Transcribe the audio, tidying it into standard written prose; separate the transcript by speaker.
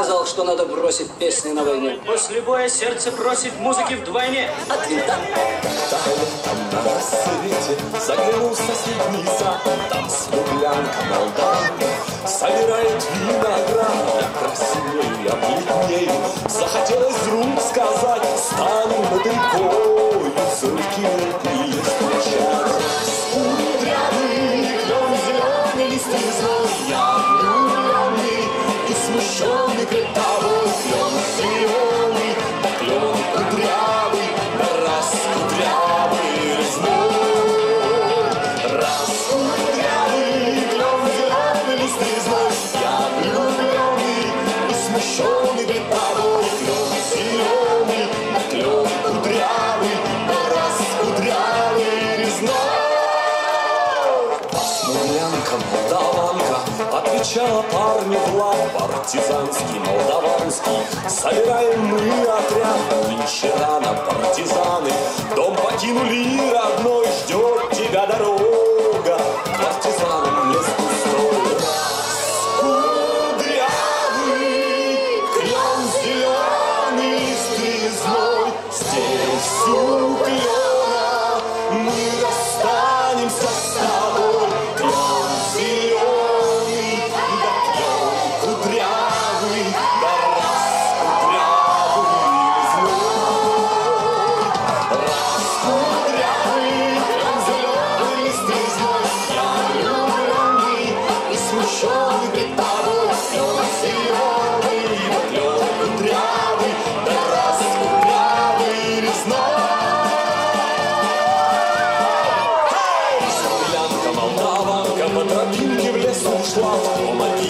Speaker 1: сказал, что надо бросить песни на войне?
Speaker 2: После боя сердце просит музыки вдвойне.
Speaker 1: От винта.
Speaker 3: Там на рассвете заглянул в соседний сад, там смуглянка молдаванка собирает виноград. Я краснею, я бледнею, захотелось вдруг сказать: стану над рекою, сырки летние встречать. Кудрявый, клен зеленый, листы злой, я влюбленный и смущенный пред тобой. Клен зеленый, да клен кудрявый, да раз кудрявый резной. Раз кудрявый, клен зеленый, листы злой, я влюбленный и смущенный пред тобой. Клен зеленый, да клен кудрявый, да раз кудрявый резной. Смуглянка, молдаванка отвечала парню в лад. Партизанский, молдаванский, собираем мы отряд. Нынче рано, партизаны, дом покинули родной. Ждет тебя дорога к партизанам, лес пустой. Кудрявый, клен зеленый, лист злой, здесь у клена мы расстанемся с тобой. Клен зеленый, да клен кудрявый, да раз кудрявый резной. Раз кудрявый, клен зеленый, лист злой, я влюбленный и смущенный пред тобой. Клен зеленый, да клен кудрявый, да раз кудрявый резной. Смуглянка, молдаванка по тропинке в лес ушла,